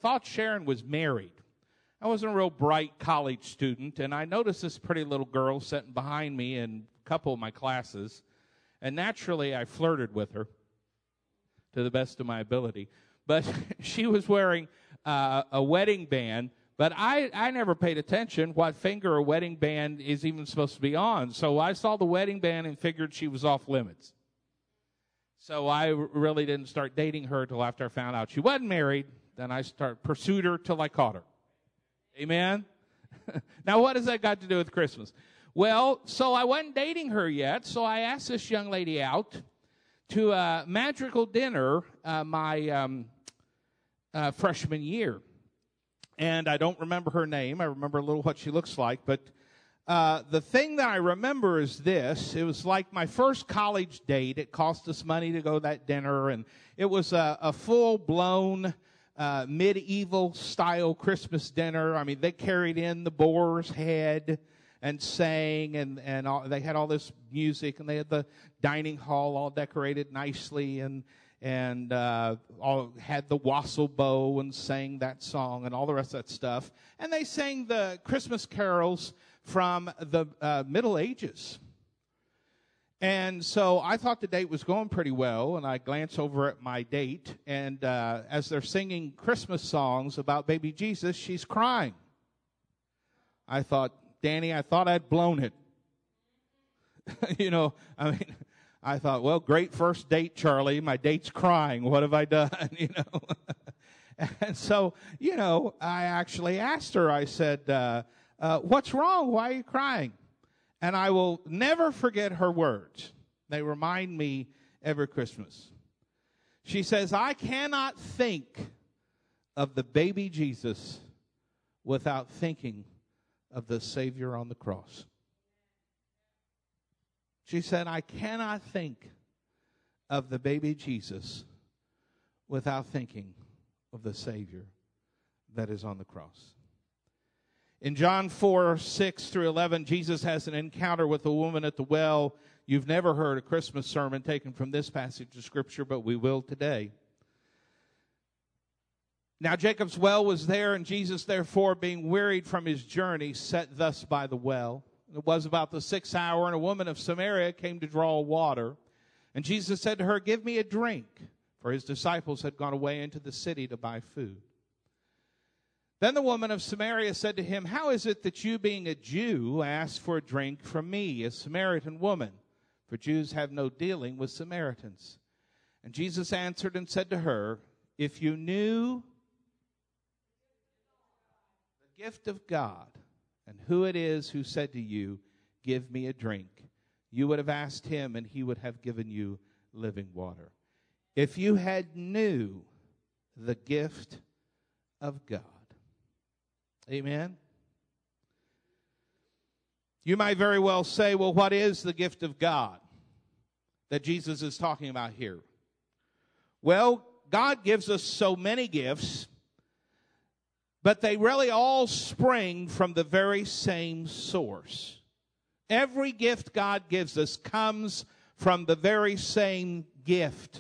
thought Sharon was married. I wasn't a real bright college student, and I noticed this pretty little girl sitting behind me in a couple of my classes, and naturally I flirted with her to the best of my ability. But she was wearing a wedding band, but I never paid attention what finger a wedding band is even supposed to be on. So I saw the wedding band and figured she was off limits. So I really didn't start dating her till after I found out she wasn't married. Then I pursued her till I caught her. Amen? Now, what has that got to do with Christmas? Well, so I wasn't dating her yet, so I asked this young lady out to a magical dinner my freshman year. And I don't remember her name. I remember a little what she looks like. But the thing that I remember is this. It was like my first college date. It cost us money to go to that dinner. And it was a full-blown medieval-style Christmas dinner. I mean, they carried in the boar's head and sang. And they had all this music. And they had the dining hall all decorated nicely. And all had the wassail bow and sang that song and all the rest of that stuff. And they sang the Christmas carols from the Middle Ages. And so I thought the date was going pretty well, and I glanced over at my date, and as they're singing Christmas songs about baby Jesus, she's crying. I thought, Danny, I thought I'd blown it. I thought, well, great first date, Charlie. My date's crying. What have I done? And so, I actually asked her, I said, what's wrong? Why are you crying? And I will never forget her words. They remind me every Christmas. She says, I cannot think of the baby Jesus without thinking of the Savior on the cross. She said, I cannot think of the baby Jesus without thinking of the Savior that is on the cross. In John 4:6-11, Jesus has an encounter with a woman at the well. You've never heard a Christmas sermon taken from this passage of Scripture, but we will today. Now Jacob's well was there, and Jesus, therefore, being wearied from his journey, sat thus by the well. It was about the 6th hour, and a woman of Samaria came to draw water. And Jesus said to her, give me a drink, for his disciples had gone away into the city to buy food. Then the woman of Samaria said to him, how is it that you, being a Jew, ask for a drink from me, a Samaritan woman? For Jews have no dealing with Samaritans. And Jesus answered and said to her, if you knew the gift of God, and who it is who said to you, give me a drink, you would have asked him, and he would have given you living water. If you had knew the gift of God. Amen? You might very well say, well, what is the gift of God that Jesus is talking about here? Well, God gives us so many gifts, but they really all spring from the very same source. Every gift God gives us comes from the very same gift.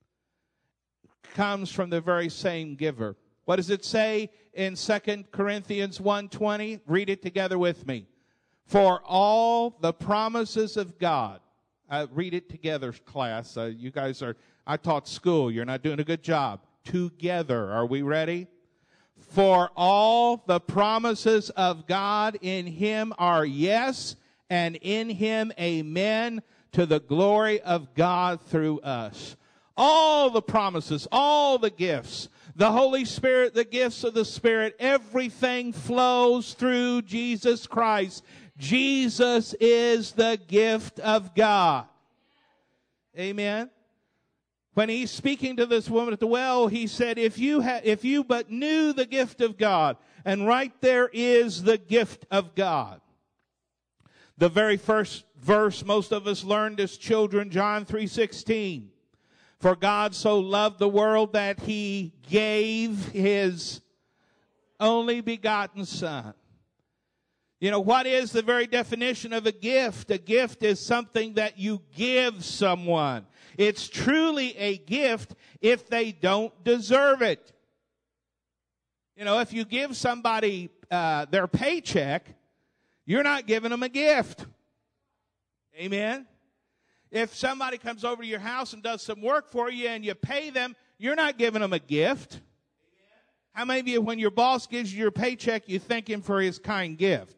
Comes from the very same giver. What does it say in 2 Corinthians 1:20? Read it together with me. For all the promises of God. Read it together, class. You guys I taught school. You're not doing a good job. Together. Are we ready? For all the promises of God in him are yes, and in him amen, to the glory of God through us. All the promises, all the gifts, the Holy Spirit, the gifts of the Spirit, everything flows through Jesus Christ. Jesus is the gift of God. Amen. When he's speaking to this woman at the well, he said, if you but knew the gift of God, and right there is the gift of God. The very first verse most of us learned as children, John 3:16. For God so loved the world that he gave his only begotten Son. You know, what is the very definition of a gift? A gift is something that you give someone. It's truly a gift if they don't deserve it. You know, if you give somebody their paycheck, you're not giving them a gift. Amen? If somebody comes over to your house and does some work for you and you pay them, you're not giving them a gift. Amen. How many of you, when your boss gives you your paycheck, you thank him for his kind gift?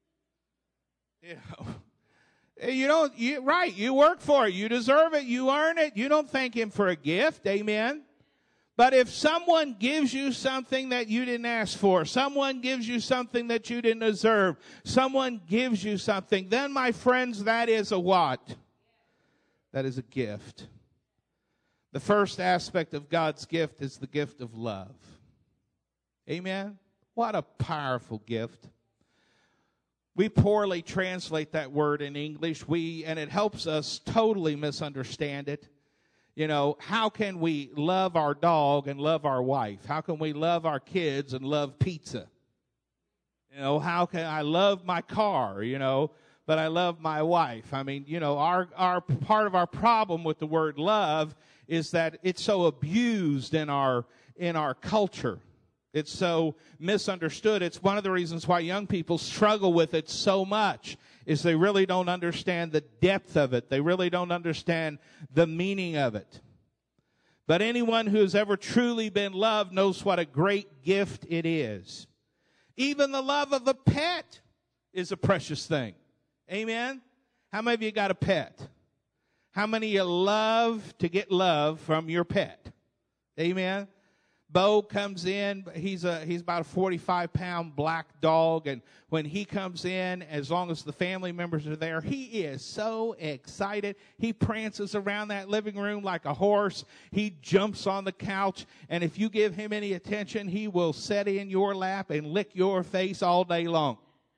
You work for it. You deserve it. You earn it. You don't thank him for a gift. Amen. But if someone gives you something that you didn't ask for, someone gives you something that you didn't deserve, someone gives you something, then, my friends, that is a what? That is a gift. The first aspect of God's gift is the gift of love. Amen? What a powerful gift. We poorly translate that word in English, and it helps us totally misunderstand it. You know, how can we love our dog and love our wife? How can we love our kids and love pizza? You know, how can I love my car, but I love my wife? I mean, our part of our problem with the word love is that it's so abused in our culture. It's so misunderstood. It's one of the reasons why young people struggle with it so much, is they really don't understand the depth of it. They really don't understand the meaning of it. But anyone who has ever truly been loved knows what a great gift it is. Even the love of a pet is a precious thing. Amen? How many of you got a pet? How many of you love to get love from your pet? Amen? Bo comes in. He's about a 45-pound black dog, and when he comes in, as long as the family members are there, he is so excited. He prances around that living room like a horse. He jumps on the couch, and if you give him any attention, he will sit in your lap and lick your face all day long.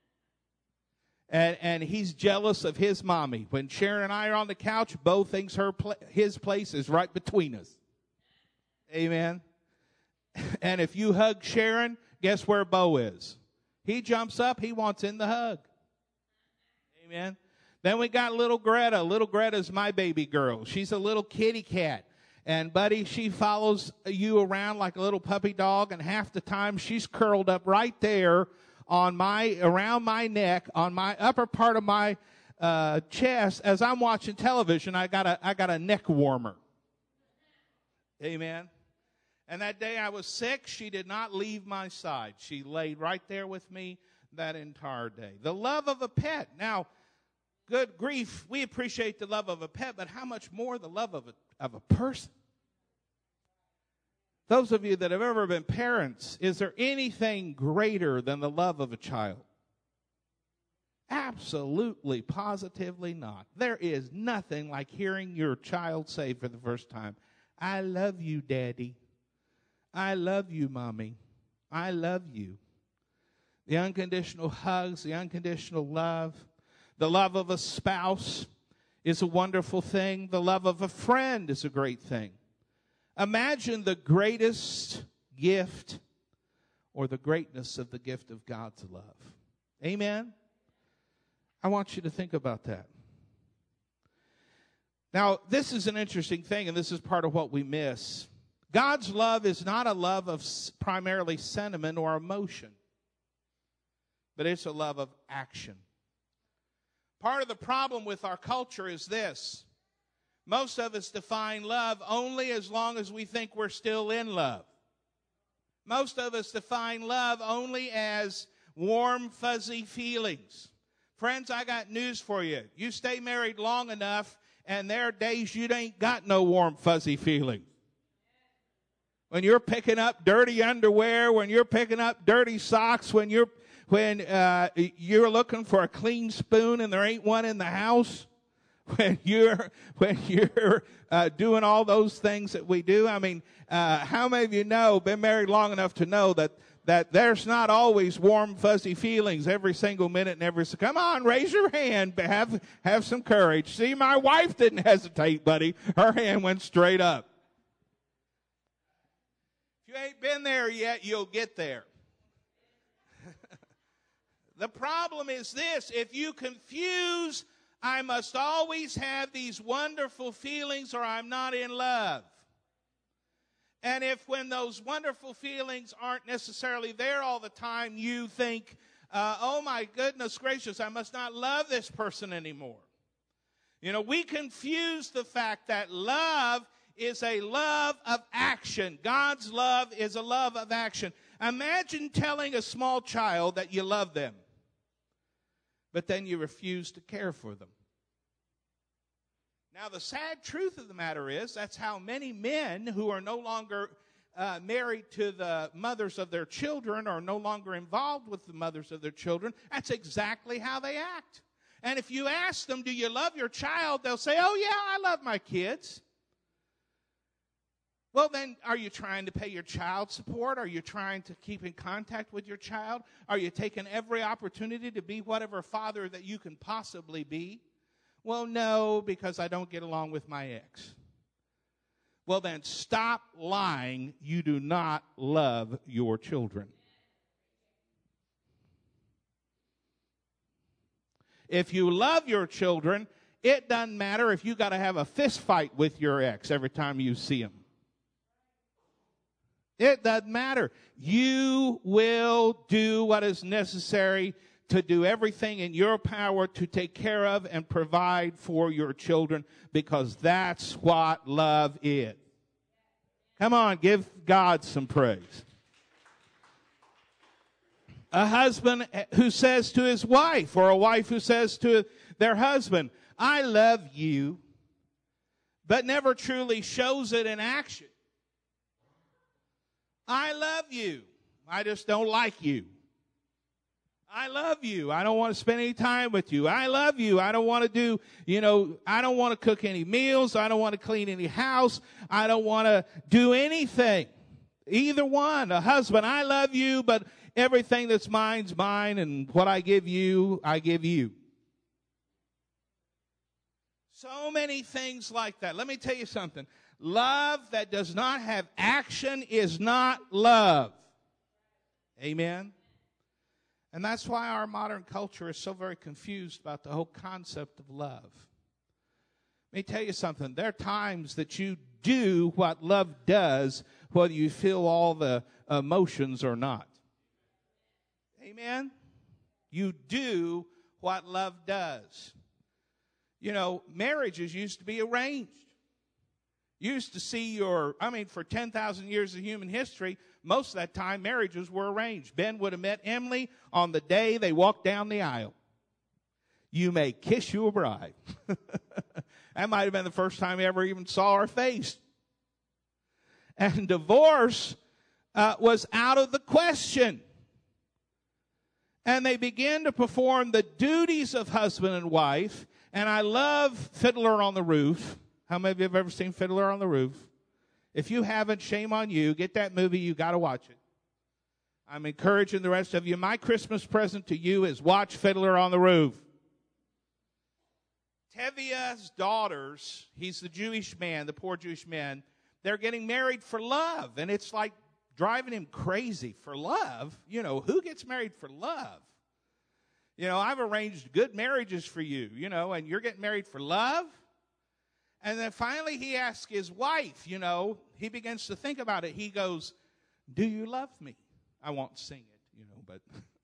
And he's jealous of his mommy. When Sharon and I are on the couch, Bo thinks his place is right between us. Amen. And if you hug Sharon, guess where Bo is? He jumps up. He wants in the hug. Amen. Then we got little Greta. Little Greta's my baby girl. She's a little kitty cat. And, buddy, she follows you around like a little puppy dog. And half the time she's curled up right there around my neck, on my upper part of my chest. As I'm watching television, I got a neck warmer. Amen. And that day I was sick, she did not leave my side. She laid right there with me that entire day. The love of a pet. Now, good grief, we appreciate the love of a pet, but how much more the love of a person? Those of you that have ever been parents, is there anything greater than the love of a child? Absolutely, positively not. There is nothing like hearing your child say for the first time, "I love you, Daddy. I love you, Mommy. I love you." The unconditional hugs, the unconditional love. The love of a spouse is a wonderful thing. The love of a friend is a great thing. Imagine the greatest gift, or the greatness of the gift of God's love. Amen? I want you to think about that. Now, this is an interesting thing, and this is part of what we miss. God's love is not a love of primarily sentiment or emotion, but it's a love of action. Part of the problem with our culture is this. Most of us define love only as long as we think we're still in love. Most of us define love only as warm, fuzzy feelings. Friends, I got news for you. You stay married long enough, and there are days you ain't got no warm, fuzzy feelings. When you're picking up dirty underwear, when you're picking up dirty socks, when you're looking for a clean spoon and there ain't one in the house, when you're doing all those things that we do. I mean, how many of you been married long enough to know that there's not always warm, fuzzy feelings every single minute and every second? Come on, raise your hand. Have some courage. See, my wife didn't hesitate, buddy. Her hand went straight up. If you ain't been there yet, you'll get there. The problem is this. If you confuse, I must always have these wonderful feelings or I'm not in love, And if when those wonderful feelings aren't necessarily there all the time, you think, oh my goodness gracious, I must not love this person anymore. You know, we confuse the fact that love is a love of action. God's love is a love of action. Imagine telling a small child that you love them, but then you refuse to care for them. Now, the sad truth of the matter is that's how many men who are no longer married to the mothers of their children or no longer involved with the mothers of their children, that's exactly how they act. And if you ask them, do you love your child, they'll say, oh, yeah, I love my kids. Well, then, are you trying to pay your child support? Are you trying to keep in contact with your child? Are you taking every opportunity to be whatever father that you can possibly be? Well, no, because I don't get along with my ex. Well, then stop lying. You do not love your children. If you love your children, it doesn't matter if you got to have a fist fight with your ex every time you see him. It doesn't matter. You will do what is necessary to do everything in your power to take care of and provide for your children, because that's what love is. Come on, give God some praise. A husband who says to his wife, or a wife who says to their husband, I love you, but never truly shows it in action. I love you. I just don't like you. I love you. I don't want to spend any time with you. I love you. I don't want to do, I don't want to cook any meals. I don't want to clean any house. I don't want to do anything. Either one. A husband, I love you, but everything that's mine's mine, and what I give you, I give you. So many things like that. Let me tell you something. Love that does not have action is not love. Amen? And that's why our modern culture is so very confused about the whole concept of love. Let me tell you something. There are times that you do what love does, whether you feel all the emotions or not. Amen? You do what love does. Marriages used to be arranged. You used to see for 10,000 years of human history, most of that time marriages were arranged. Ben would have met Emily on the day they walked down the aisle. You may kiss your bride. That might have been the first time he ever even saw her face. And divorce was out of the question. And they began to perform the duties of husband and wife. And I love Fiddler on the Roof. How many of you have ever seen Fiddler on the Roof? If you haven't, shame on you. Get that movie. You got to watch it. I'm encouraging the rest of you. My Christmas present to you is watch Fiddler on the Roof. Tevia's daughters, he's the Jewish man, the poor Jewish man, they're getting married for love. And it's like driving him crazy. For love? Who gets married for love? I've arranged good marriages for you, and you're getting married for love? And then finally he asks his wife, he begins to think about it. He goes, do you love me? I won't sing it, but.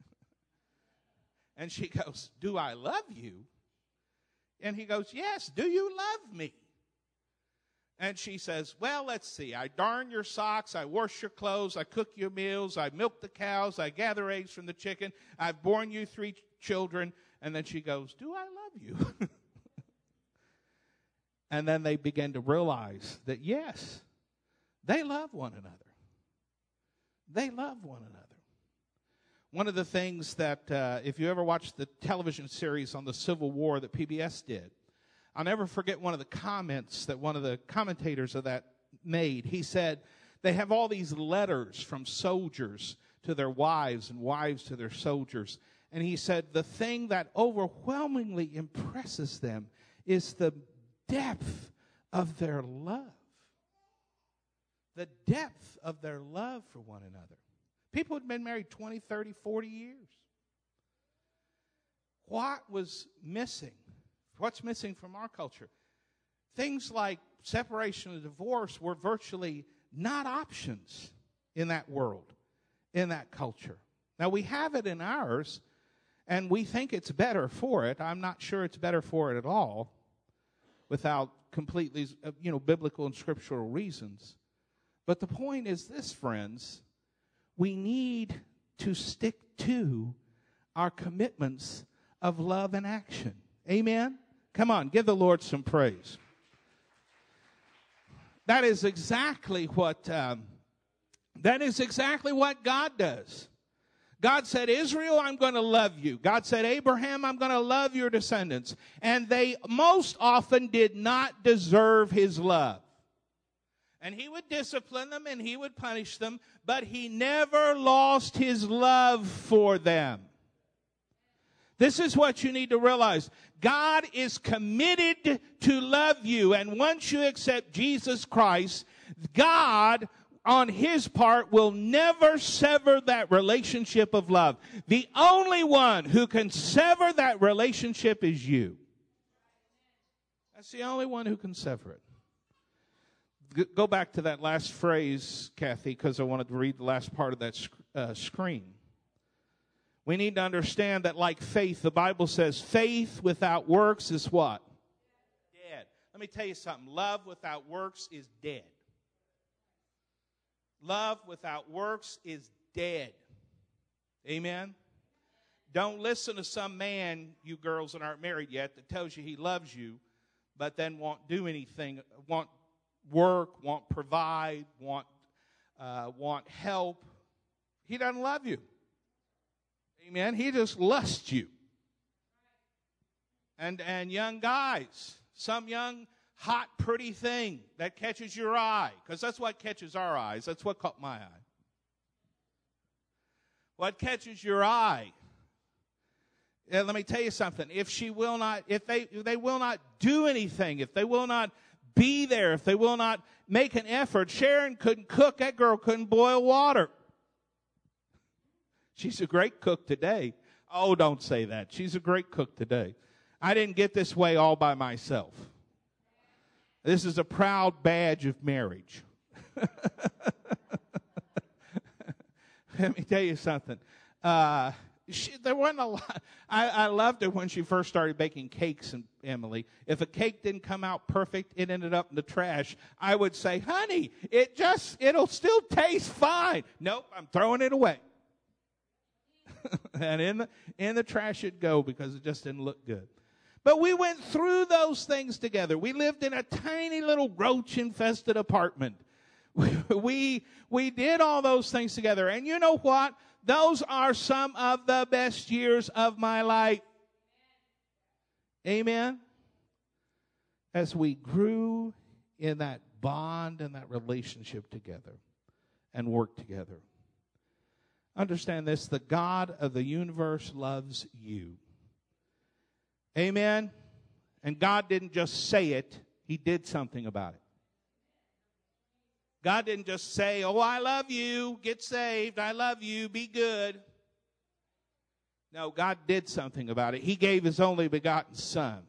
And she goes, do I love you? And he goes, yes, do you love me? And she says, well, let's see. I darn your socks. I wash your clothes. I cook your meals. I milk the cows. I gather eggs from the chicken. I've borne you 3 children. And then she goes, do I love you? And then they begin to realize that, yes, they love one another. They love one another. One of the things that, if you ever watched the television series on the Civil War that PBS did, I'll never forget one of the comments that one of the commentators of that made. He said, they have all these letters from soldiers to their wives and wives to their soldiers. And he said, the thing that overwhelmingly impresses them is the depth of their love. The depth of their love for one another. People had been married 20, 30, 40 years. What was missing? What's missing from our culture? Things like separation and divorce were virtually not options in that world, in that culture. Now, we have it in ours, and we think it's better for it. I'm not sure it's better for it at all without completely, biblical and scriptural reasons. But the point is this, friends. We need to stick to our commitments of love and action. Amen? Come on, give the Lord some praise. That is exactly what God does. God said, Israel, I'm going to love you. God said, Abraham, I'm going to love your descendants. And they most often did not deserve his love. And he would discipline them and he would punish them, but he never lost his love for them. This is what you need to realize. God is committed to love you. And once you accept Jesus Christ, God, on his part, will never sever that relationship of love. The only one who can sever that relationship is you. That's the only one who can sever it. Go back to that last phrase, Kathy, because I wanted to read the last part of that screen. We need to understand that like faith, the Bible says faith without works is what? Dead. Let me tell you something. Love without works is dead. Love without works is dead. Amen? Don't listen to some man, you girls that aren't married yet, that tells you he loves you, but then won't do anything, won't work, won't provide, won't help. He doesn't love you. Amen. He just lusts you. And young guys, some young, hot, pretty thing that catches your eye, because that's what catches our eyes. That's what caught my eye. What catches your eye? And let me tell you something. If they will not do anything, if they will not be there, if they will not make an effort, Sharon couldn't cook. That girl couldn't boil water. She's a great cook today. Oh, don't say that. She's a great cook today. I didn't get this way all by myself. This is a proud badge of marriage. Let me tell you something. There wasn't a lot. I loved her when she first started baking cakes, Emily. If a cake didn't come out perfect, it ended up in the trash. I would say, honey, it'll still taste fine. Nope, I'm throwing it away. And in the trash it'd go because it just didn't look good. But we went through those things together. We lived in a tiny little roach-infested apartment. We did all those things together. And you know what? Those are some of the best years of my life. Amen? As we grew in that bond and that relationship together and worked together. Understand this, the God of the universe loves you. Amen? And God didn't just say it, He did something about it. God didn't just say, oh, I love you, get saved, I love you, be good. No, God did something about it. He gave His only begotten Son.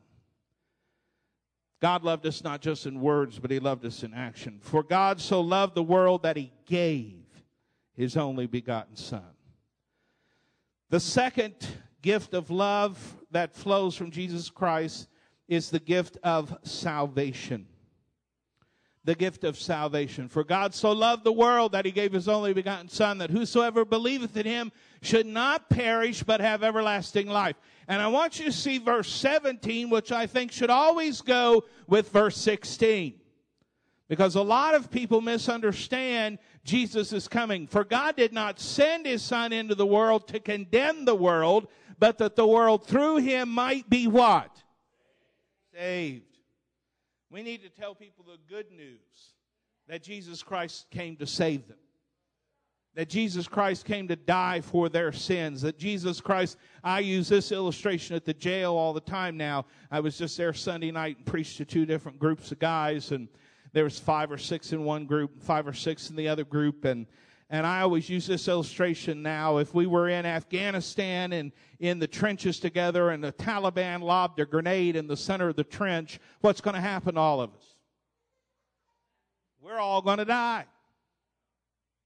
God loved us not just in words, but He loved us in action. For God so loved the world that He gave His only begotten Son. The second gift of love that flows from Jesus Christ is the gift of salvation. The gift of salvation. For God so loved the world that He gave His only begotten Son, that whosoever believeth in Him should not perish but have everlasting life. And I want you to see verse 17, which I think should always go with verse 16. Because a lot of people misunderstand Jesus is coming. For God did not send His Son into the world to condemn the world, but that the world through Him might be what? Saved. We need to tell people the good news that Jesus Christ came to save them. That Jesus Christ came to die for their sins. That Jesus Christ, I use this illustration at the jail all the time now. I was just there Sunday night and preached to 2 different groups of guys, and there was 5 or 6 in one group, 5 or 6 in the other group, and I always use this illustration now. If we were in Afghanistan and in the trenches together and the Taliban lobbed a grenade in the center of the trench, what's going to happen to all of us? We're all going to die.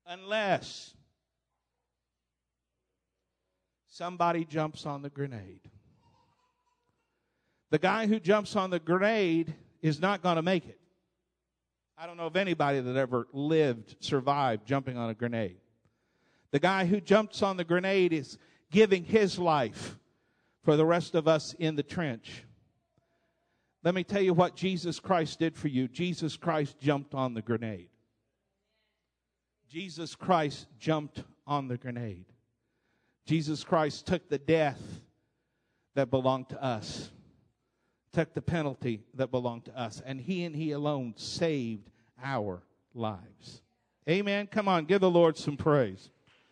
unless somebody jumps on the grenade. The guy who jumps on the grenade is not going to make it. I don't know of anybody that ever survived jumping on a grenade. The guy who jumps on the grenade is giving his life for the rest of us in the trench. Let me tell you what Jesus Christ did for you. Jesus Christ jumped on the grenade. Jesus Christ jumped on the grenade. Jesus Christ took the death that belonged to us, took the penalty that belonged to us, and He alone saved our lives. Amen. Come on, give the Lord some praise.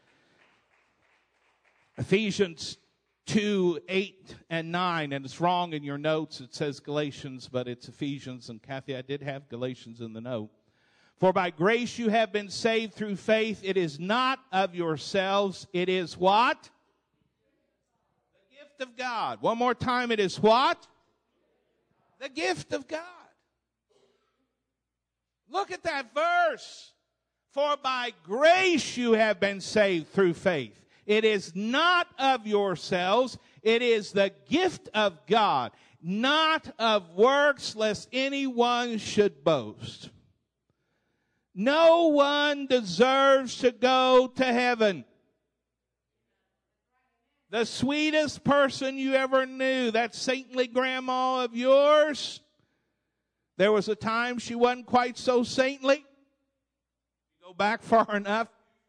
Ephesians 2, 8 and 9, and it's wrong in your notes. It says Galatians, but it's Ephesians. And Kathy, I did have Galatians in the note. For by grace you have been saved through faith. It is not of yourselves. It is what? The gift of God. One more time, it is what? The gift of God. Look at that verse. For by grace you have been saved through faith. It is not of yourselves. It is the gift of God, not of works, lest anyone should boast. No one deserves to go to heaven. The sweetest person you ever knew, that saintly grandma of yours, there was a time she wasn't quite so saintly. Go back far enough.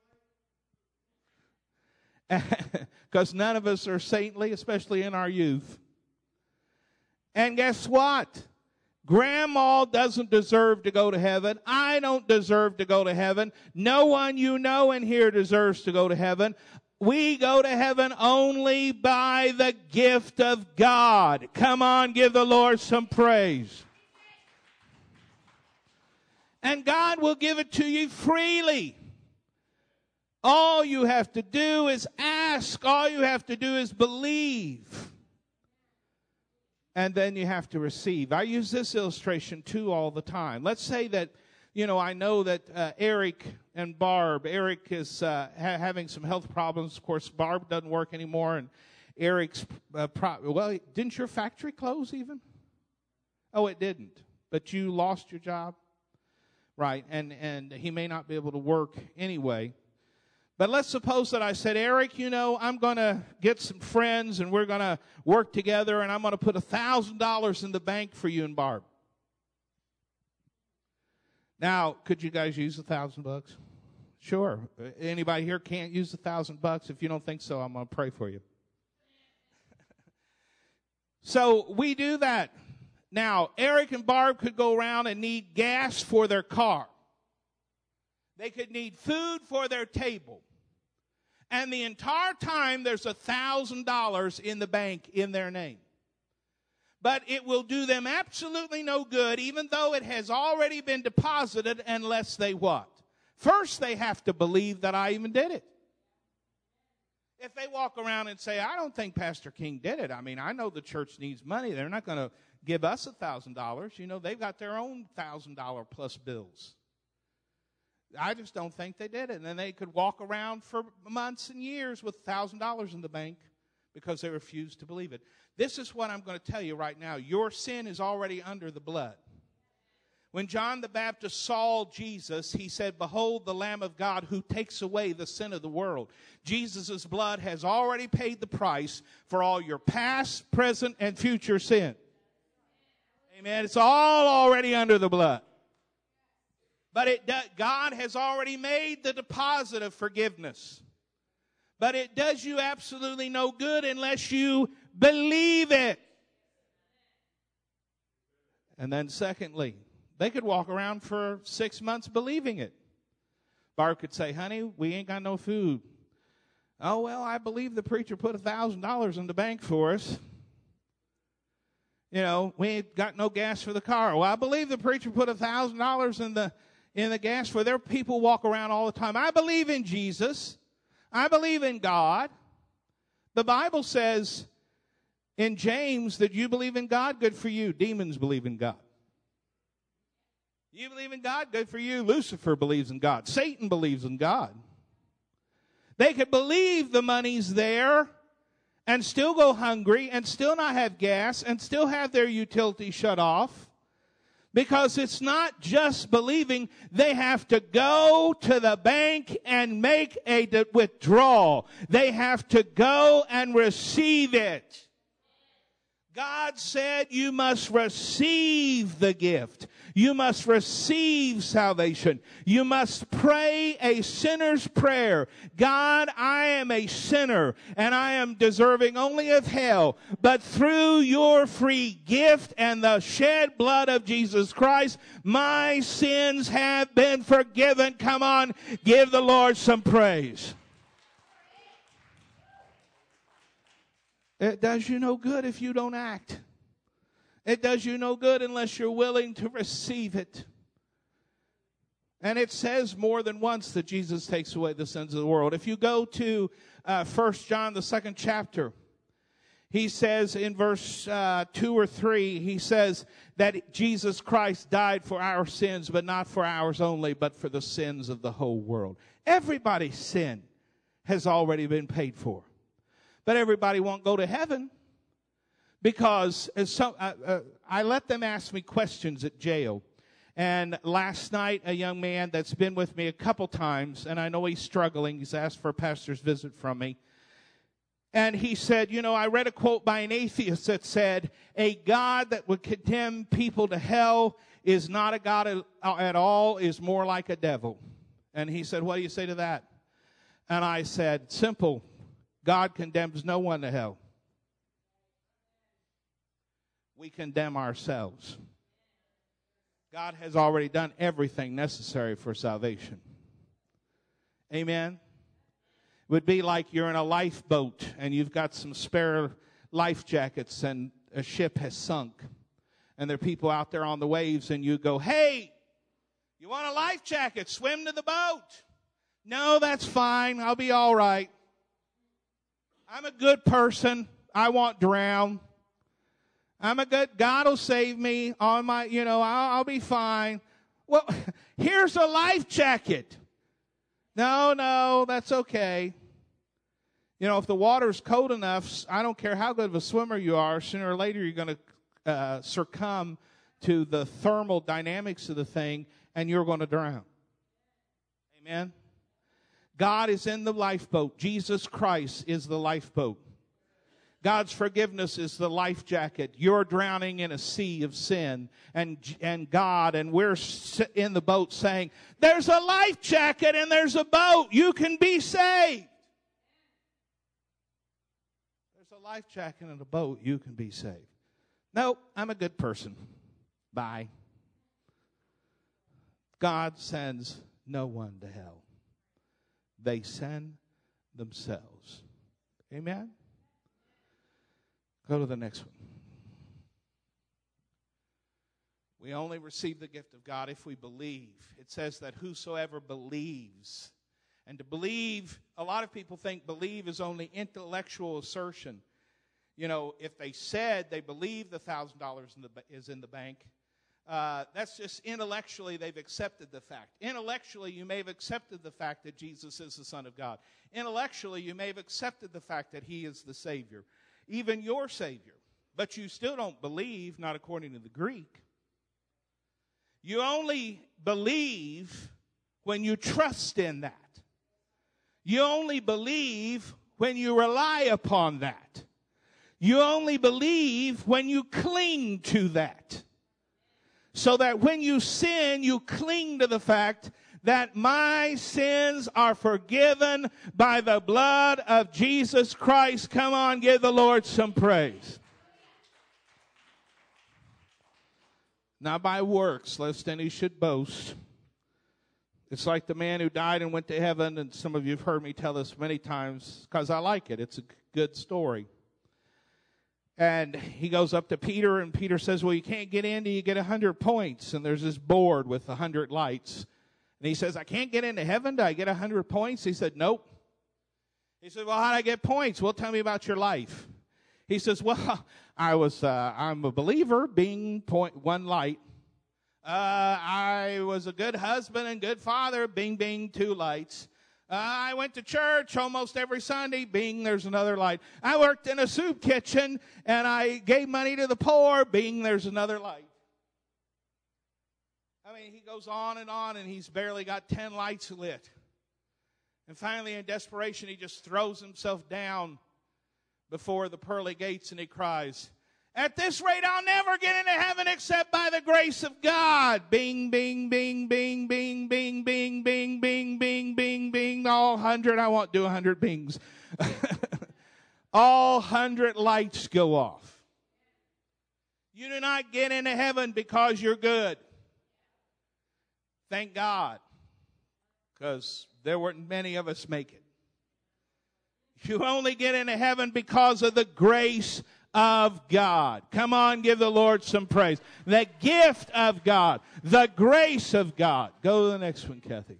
Because none of us are saintly, especially in our youth. And guess what? Grandma doesn't deserve to go to heaven. I don't deserve to go to heaven. No one you know in here deserves to go to heaven. We go to heaven only by the gift of God. Come on, give the Lord some praise. And God will give it to you freely. All you have to do is ask. All you have to do is believe. And then you have to receive. I use this illustration too all the time. Let's say that, I know that Eric and Barb. Eric is having some health problems. Of course, Barb doesn't work anymore. And Eric's, didn't your factory close even? Oh, it didn't. But you lost your job? Right. And he may not be able to work anyway. But let's suppose that I said, Eric, I'm going to get some friends and we're going to work together and I'm going to put $1,000 in the bank for you and Barb. Now, could you guys use $1,000? Sure. Anybody here can't use $1,000? If you don't think so, I'm going to pray for you. So we do that. Now, Eric and Barb could go around and need gas for their car. They could need food for their table. And the entire time there's $1,000 in the bank in their name. But it will do them absolutely no good, even though it has already been deposited, unless they what? First, they have to believe that I even did it. If they walk around and say, I don't think Pastor King did it. I mean, I know the church needs money. They're not going to give us $1,000. They've got their own $1,000 plus bills. I just don't think they did it. And then they could walk around for months and years with $1,000 in the bank because they refused to believe it. This is what I'm going to tell you right now. Your sin is already under the blood. When John the Baptist saw Jesus, he said, behold the Lamb of God who takes away the sin of the world. Jesus' blood has already paid the price for all your past, present, and future sin. Amen. It's all already under the blood. But God has already made the deposit of forgiveness. But it does you absolutely no good unless you believe it. And then secondly, they could walk around for 6 months believing it. Barb could say, honey, we ain't got no food. Oh, well, I believe the preacher put $1,000 in the bank for us. We ain't got no gas for the car. Well, I believe the preacher put $1,000 in the gas for their people walk around all the time. I believe in Jesus. I believe in God. The Bible says in James that you believe in God, good for you. Demons believe in God. You believe in God? Good for you. Lucifer believes in God. Satan believes in God. They could believe the money's there and still go hungry and still not have gas and still have their utility shut off. Because it's not just believing. They have to go to the bank and make a withdrawal. They have to go and receive it. God said you must receive the gift. You must receive salvation. You must pray a sinner's prayer. God, I am a sinner and I am deserving only of hell. But through your free gift and the shed blood of Jesus Christ, my sins have been forgiven. Come on, give the Lord some praise. It does you no good if you don't act. It does you no good unless you're willing to receive it. And it says more than once that Jesus takes away the sins of the world. If you go to 1 John, the 2nd chapter, he says in verse 2 or 3, he says that Jesus Christ died for our sins, but not for ours only, but for the sins of the whole world. Everybody's sin has already been paid for. But everybody won't go to heaven because I let them ask me questions at jail. And last night, a young man that's been with me a couple times, and I know he's struggling. He's asked for a pastor's visit from me. And he said, you know, I read a quote by an atheist that said, a God that would condemn people to hell is not a God at all, is more like a devil. And he said, what do you say to that? And I said, simple. God condemns no one to hell. We condemn ourselves. God has already done everything necessary for salvation. Amen? It would be like you're in a lifeboat and you've got some spare life jackets and a ship has sunk. And there are people out there on the waves and you go, hey, you want a life jacket? Swim to the boat. No, that's fine. I'll be all right. I'm a good person. I won't drown. God will save me on my, I'll be fine. Well, here's a life jacket. No, that's okay. If the water's cold enough, I don't care how good of a swimmer you are, sooner or later you're going to succumb to the thermal dynamics of the thing and you're going to drown. Amen? God is in the lifeboat. Jesus Christ is the lifeboat. God's forgiveness is the life jacket. You're drowning in a sea of sin and God, and we're in the boat saying, there's a life jacket and there's a boat. You can be saved. There's a life jacket and a boat. You can be saved. No, I'm a good person. Bye. God sends no one to hell. They send themselves. Amen? Go to the next one. We only receive the gift of God if we believe. It says that whosoever believes. And to believe, a lot of people think believe is only intellectual assertion. If they said they believe the $1,000 is in the bank, that's just intellectually they've accepted the fact. Intellectually, you may have accepted the fact that Jesus is the Son of God. Intellectually, you may have accepted the fact that He is the Savior, even your Savior. But you still don't believe, not according to the Greek. You only believe when you trust in that. You only believe when you rely upon that. You only believe when you cling to that. So that when you sin, you cling to the fact that my sins are forgiven by the blood of Jesus Christ. Come on, give the Lord some praise. Not by works, lest any should boast. It's like the man who died and went to heaven, and some of you have heard me tell this many times because I like it. It's a good story. And he goes up to Peter, and Peter says, well, you can't get in till you get 100 points. And there's this board with 100 lights. And he says, I can't get into heaven till I get 100 points? He said, nope. He said, well, how do I get points? Well, tell me about your life. He says, well, I'm a believer, being one light. I was a good husband and good father. Bing, bing, 2 lights. I went to church almost every Sunday. Bing, there's another light. I worked in a soup kitchen, and I gave money to the poor. Bing, there's another light. I mean, he goes on, and he's barely got 10 lights lit. And finally, in desperation, he just throws himself down before the pearly gates, and he cries, "At this rate, I'll never get into heaven except by the grace of God." Bing, bing, bing, bing, bing, bing, bing, bing, bing, bing, bing, bing. All 100. I won't do 100 bings. All 100 lights go off. You do not get into heaven because you're good. Thank God, because there weren't many of us make it. You only get into heaven because of the grace of God. Come on, give the Lord some praise. The gift of God, the grace of God. Go to the next one, Kathy.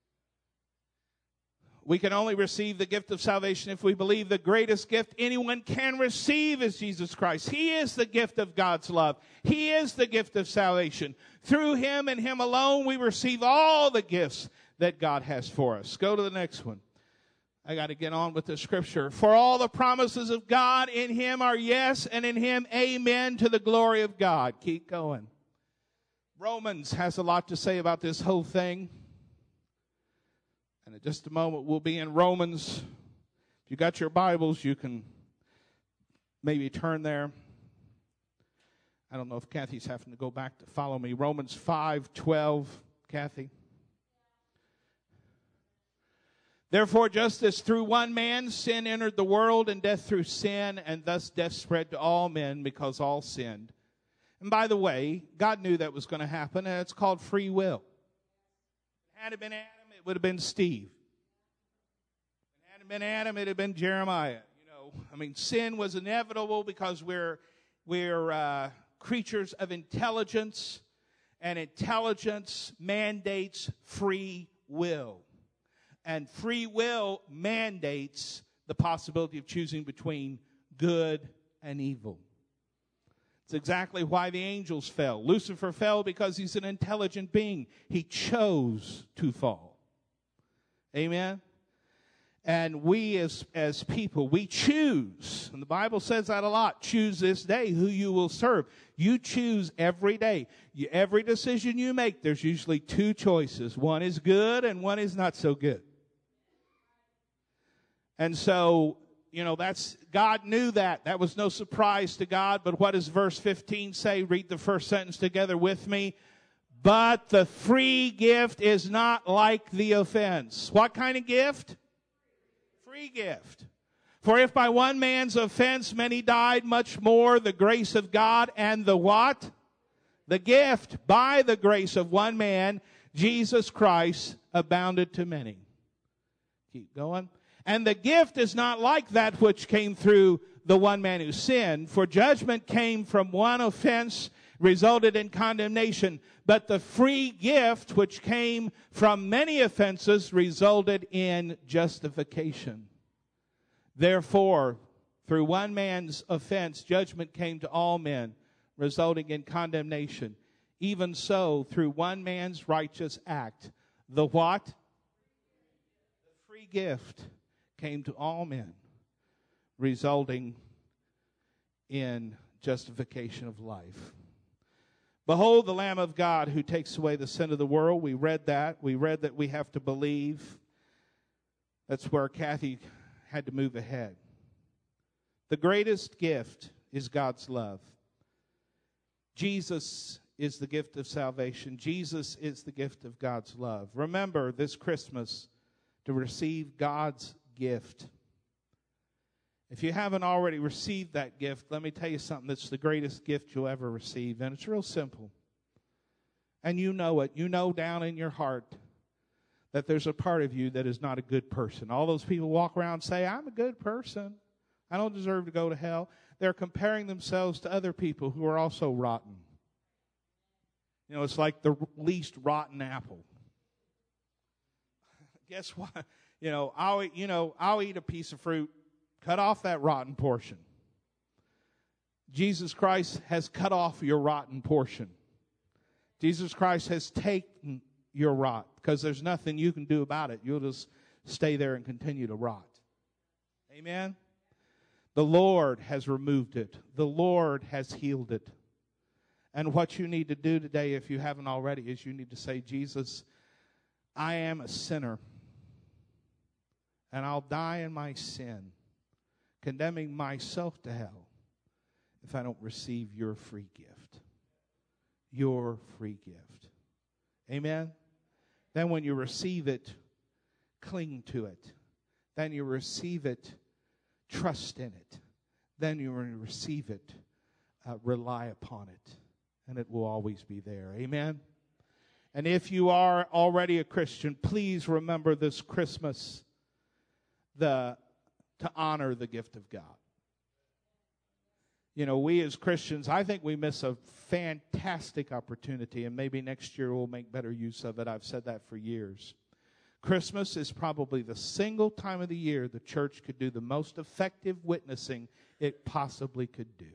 We can only receive the gift of salvation if we believe the greatest gift anyone can receive is Jesus Christ. He is the gift of God's love. He is the gift of salvation. Through Him and Him alone, we receive all the gifts that God has for us. Go to the next one. I got to get on with the scripture. For all the promises of God in Him are yes, and in Him amen to the glory of God. Keep going. Romans has a lot to say about this whole thing. And in just a moment, we'll be in Romans. If you got your Bibles, you can maybe turn there. I don't know if Kathy's having to go back to follow me. Romans 5:12, Kathy. Therefore, just as through one man sin entered the world, and death through sin, and thus death spread to all men because all sinned. And by the way, God knew that was going to happen, and it's called free will. Had it been Adam, it would have been Steve. Had it been Adam, it would have been Jeremiah. I mean, sin was inevitable because we're creatures of intelligence, and intelligence mandates free will. And free will mandates the possibility of choosing between good and evil. It's exactly why the angels fell. Lucifer fell because he's an intelligent being. He chose to fall. Amen? And we as people, we choose. And the Bible says that a lot. Choose this day who you will serve. You choose every day. Every decision you make, there's usually 2 choices. One is good and one is not so good. And so, God knew that. That was no surprise to God. But what does verse 15 say? Read the first sentence together with me. But the free gift is not like the offense. What kind of gift? Free gift. For if by one man's offense many died, much more the grace of God and the what? The gift by the grace of one man, Jesus Christ, abounded to many. Keep going. And the gift is not like that which came through the one man who sinned. For judgment came from one offense, resulted in condemnation. But the free gift which came from many offenses resulted in justification. Therefore, through one man's offense, judgment came to all men, resulting in condemnation. Even so, through one man's righteous act, the what? The free gift came to all men, resulting in justification of life. Behold the Lamb of God who takes away the sin of the world. We read that. We read that we have to believe. That's where Kathy had to move ahead. The greatest gift is God's love. Jesus is the gift of salvation. Jesus is the gift of God's love. Remember this Christmas to receive God's gift. If you haven't already received that gift, let me tell you something that's the greatest gift you'll ever receive. And it's real simple. And you know it. You know down in your heart that there's a part of you that is not a good person. All those people walk around and say, I'm a good person. I don't deserve to go to hell. They're comparing themselves to other people who are also rotten. It's like the least rotten apple. Guess what? I'll eat a piece of fruit, cut off that rotten portion. Jesus Christ has cut off your rotten portion. Jesus Christ has taken your rot because there's nothing you can do about it. You'll just stay there and continue to rot. Amen? The Lord has removed it. The Lord has healed it. And what you need to do today, if you haven't already, is you need to say, Jesus, I am a sinner, and I'll die in my sin, condemning myself to hell if I don't receive your free gift. Your free gift. Amen? Then when you receive it, cling to it. Then you receive it, trust in it. Then you receive it, rely upon it. And it will always be there. Amen? And if you are already a Christian, please remember this Christmas to honor the gift of God. You know, we as Christians, I think we miss a fantastic opportunity, and maybe next year we'll make better use of it. I've said that for years. Christmas is probably the single time of the year the church could do the most effective witnessing it possibly could do.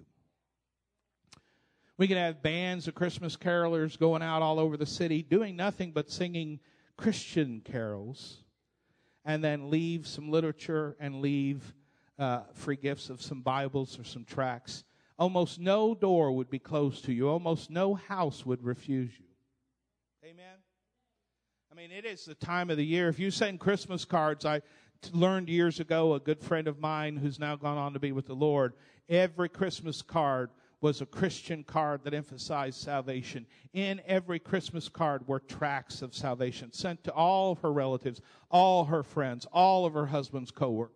We can have bands of Christmas carolers going out all over the city doing nothing but singing Christian carols, and then leave some literature and leave free gifts of some Bibles or some tracts. Almost no door would be closed to you. Almost no house would refuse you. Amen? I mean, it is the time of the year. If you send Christmas cards, I learned years ago, a good friend of mine who's now gone on to be with the Lord, every Christmas card was a Christian card that emphasized salvation. In every Christmas card were tracts of salvation sent to all of her relatives, all her friends, all of her husband's co-workers.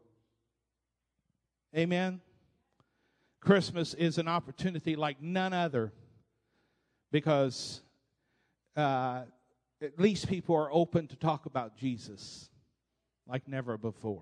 Amen? Christmas is an opportunity like none other because at least people are open to talk about Jesus like never before.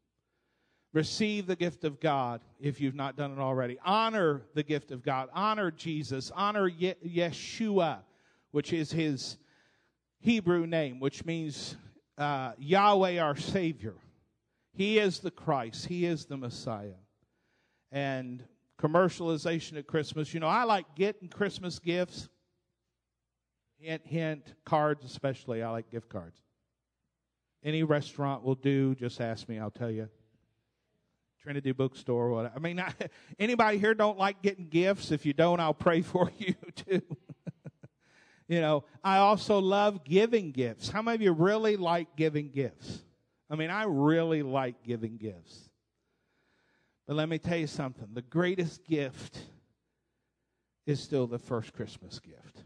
Receive the gift of God if you've not done it already. Honor the gift of God. Honor Jesus. Honor Yeshua, which is his Hebrew name, which means Yahweh our Savior. He is the Christ. He is the Messiah. And commercialization at Christmas. You know, I like getting Christmas gifts. Hint, hint, cards especially. I like gift cards. Any restaurant will do. Just ask me, I'll tell you. Trinity Bookstore, whatever. I mean, anybody here don't like getting gifts? If you don't, I'll pray for you too. You know, I also love giving gifts. How many of you really like giving gifts? I mean, I really like giving gifts. But let me tell you something. The greatest gift is still the first Christmas gift.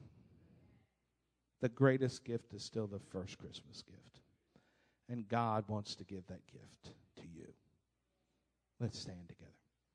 The greatest gift is still the first Christmas gift. And God wants to give that gift to you. Let's stand together.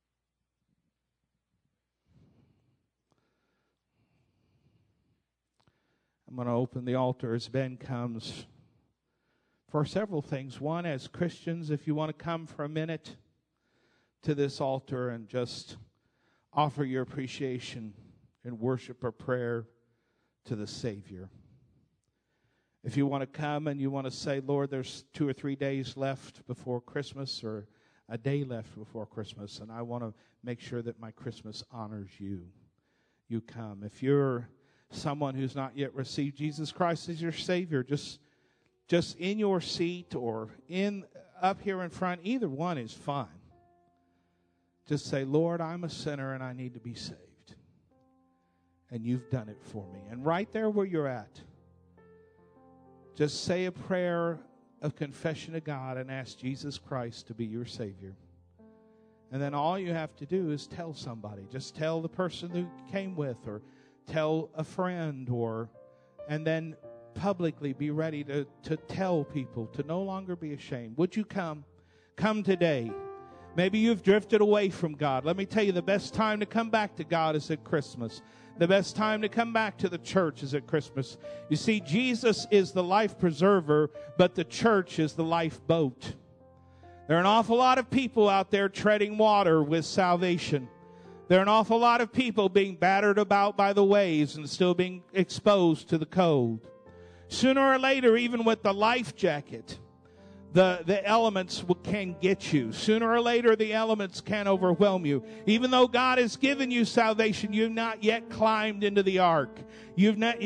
I'm going to open the altar as Ben comes for several things. One, as Christians, if you want to come for a minute to this altar and just offer your appreciation and worship or prayer to the Savior. If you want to come and you want to say, Lord, there's 2 or 3 days left before Christmas or a day left before Christmas, and I want to make sure that my Christmas honors you. You come. If you're someone who's not yet received Jesus Christ as your Savior, just in your seat or up here in front, either one is fine. Just say, Lord, I'm a sinner and I need to be saved. And you've done it for me. And right there where you're at, just say a prayer of confession to God and ask Jesus Christ to be your Savior. And then all you have to do is tell somebody. Just tell the person who came with, or tell a friend, and then publicly be ready to tell people, to no longer be ashamed. Would you come? Come today. Maybe you've drifted away from God. Let me tell you, the best time to come back to God is at Christmas. The best time to come back to the church is at Christmas. You see, Jesus is the life preserver, but the church is the lifeboat. There are an awful lot of people out there treading water with salvation. There are an awful lot of people being battered about by the waves and still being exposed to the cold. Sooner or later, even with the life jacket, the elements can get you. Sooner or later, the elements can overwhelm you. Even though God has given you salvation, you've not yet climbed into the ark. You've not yet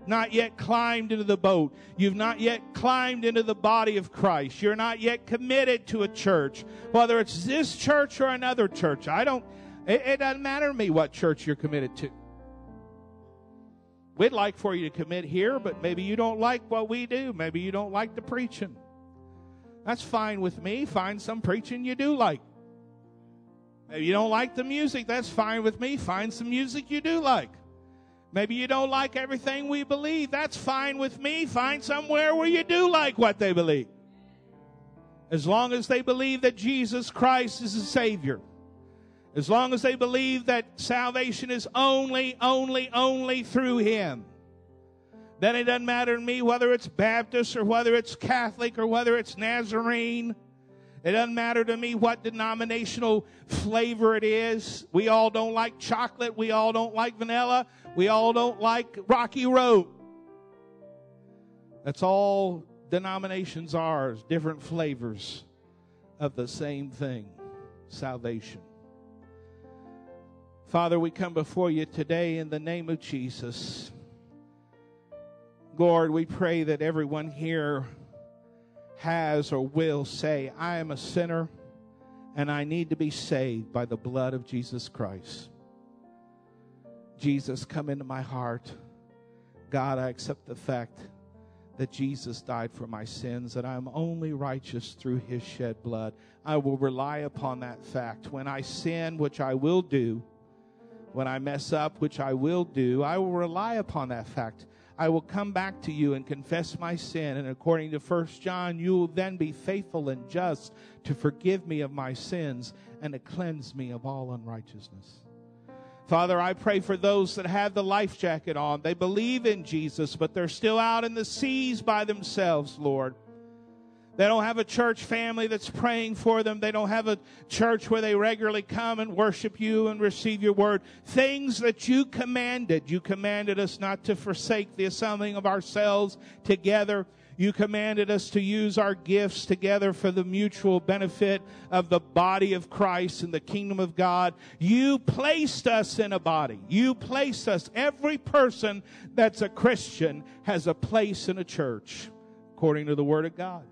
not yet climbed into the boat. You've not yet climbed into the body of Christ. You're not yet committed to a church, whether it's this church or another church. It doesn't matter to me what church you're committed to. We'd like for you to commit here, but maybe you don't like what we do. Maybe you don't like the preaching. That's fine with me. Find some preaching you do like. Maybe you don't like the music. That's fine with me. Find some music you do like. Maybe you don't like everything we believe. That's fine with me. Find somewhere where you do like what they believe. As long as they believe that Jesus Christ is the Savior. As long as they believe that salvation is only through Him. Then it doesn't matter to me whether it's Baptist or whether it's Catholic or whether it's Nazarene. It doesn't matter to me what denominational flavor it is. We all don't like chocolate. We all don't like vanilla. We all don't like Rocky Road. That's all denominations are, different flavors of the same thing, salvation. Father, we come before you today in the name of Jesus. Lord, we pray that everyone here has or will say, I am a sinner and I need to be saved by the blood of Jesus Christ. Jesus, come into my heart. God, I accept the fact that Jesus died for my sins, that I'm only righteous through His shed blood. I will rely upon that fact. When I sin, which I will do, when I mess up, which I will do, I will rely upon that fact. I will come back to you and confess my sin. And according to 1 John, you will then be faithful and just to forgive me of my sins and to cleanse me of all unrighteousness. Father, I pray for those that have the life jacket on. They believe in Jesus, but they're still out in the seas by themselves, Lord. They don't have a church family that's praying for them. They don't have a church where they regularly come and worship you and receive your word. Things that you commanded. You commanded us not to forsake the assembling of ourselves together. You commanded us to use our gifts together for the mutual benefit of the body of Christ and the kingdom of God. You placed us in a body. You placed us. Every person that's a Christian has a place in a church, according to the Word of God.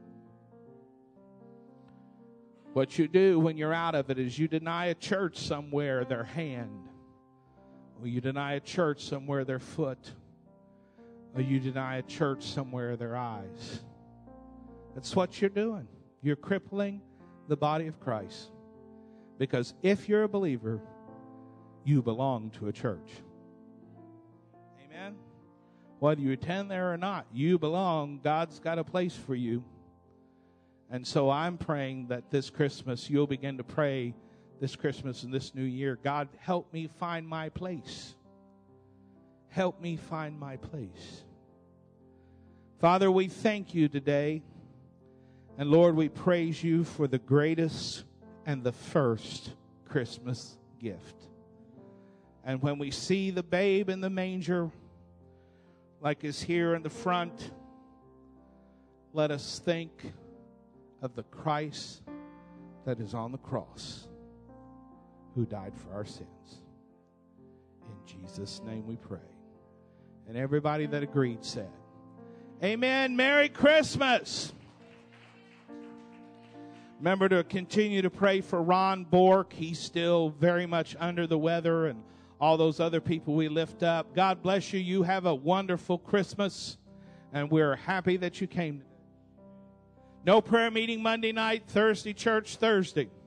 What you do when you're out of it is you deny a church somewhere their hand, or you deny a church somewhere their foot, or you deny a church somewhere their eyes. That's what you're doing. You're crippling the body of Christ. Because if you're a believer, you belong to a church. Amen? Whether you attend there or not, you belong. God's got a place for you. And so I'm praying that this Christmas, you'll begin to pray this Christmas and this new year, God, help me find my place. Help me find my place. Father, we thank you today. And Lord, we praise you for the greatest and the first Christmas gift. And when we see the babe in the manger, like is here in the front, let us think of the Christ that is on the cross, who died for our sins. In Jesus' name we pray. And everybody that agreed said, Amen. Merry Christmas. Remember to continue to pray for Ron Bork. He's still very much under the weather, and all those other people we lift up. God bless you. You have a wonderful Christmas, and we're happy that you came. No prayer meeting Monday night, Thursday church Thursday.